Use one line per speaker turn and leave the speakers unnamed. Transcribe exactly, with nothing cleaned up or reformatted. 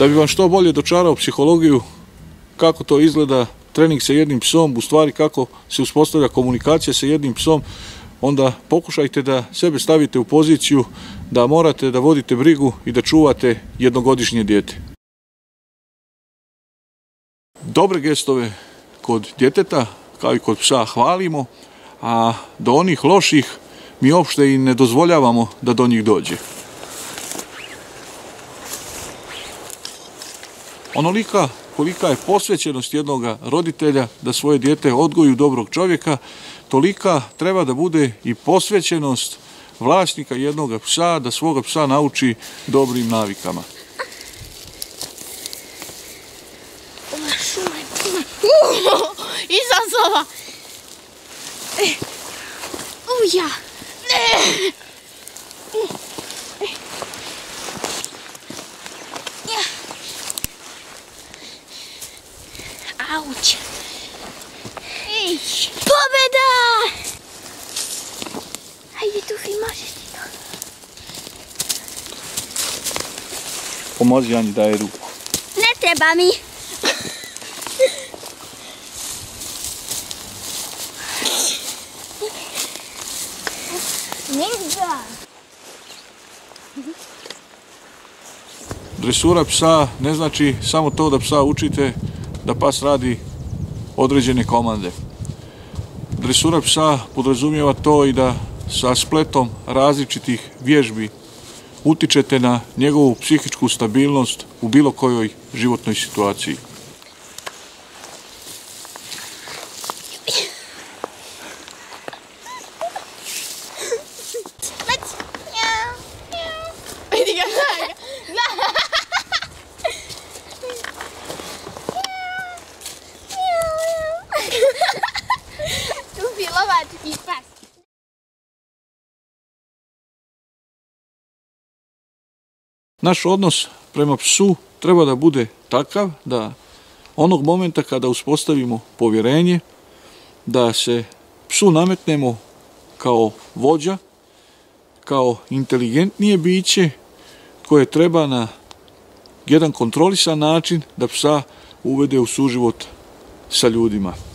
Da bi vam što bolje dočarao psihologiju, kako to izgleda trening sa jednim psom, u stvari kako se uspostavlja komunikacija sa jednim psom, onda pokušajte da sebe stavite u poziciju da morate da vodite brigu i da čuvate jednogodišnje dijete. Dobre gestove kod djeteta, kao i kod psa, hvalimo, a do onih loših mi uopšte i ne dozvoljavamo da do njih dođe. Onolika kolika je posvećenost jednog roditelja da svoje dijete odgoji u dobrog čovjeka, tolika treba da bude i posvećenost vlasnika jednog psa da svoga psa nauči dobrim navikama.
Izazova! Uja! Auć! Pobjeda! Hajde, Tufi, možeš ti to.
Pomozi Anji, daje ruku.
Ne treba mi. Ninja!
Dresura psa ne znači samo to da psa učite da pas radi određene komande. Dresura psa podrazumijeva to i da sa spletom različitih vježbi utičete na njegovu psihičku stabilnost u bilo kojoj životnoj situaciji. Naš odnos prema psu treba da bude takav da onog momenta kada uspostavimo povjerenje, da se psu nametnemo kao vođa, kao inteligentnije biće koje treba na jedan kontrolisan način da psa uvede u suživot sa ljudima.